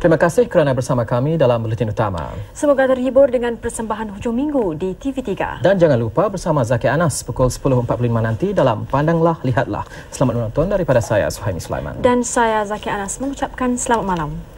Terima kasih kerana bersama kami dalam Buletin Utama. Semoga terhibur dengan persembahan hujung minggu di TV3. Dan jangan lupa bersama Zaki Anas pukul 10.45 nanti dalam Pandanglah Lihatlah. Selamat menonton daripada saya, Suhaimi Sulaiman. Dan saya, Zaki Anas, mengucapkan selamat malam.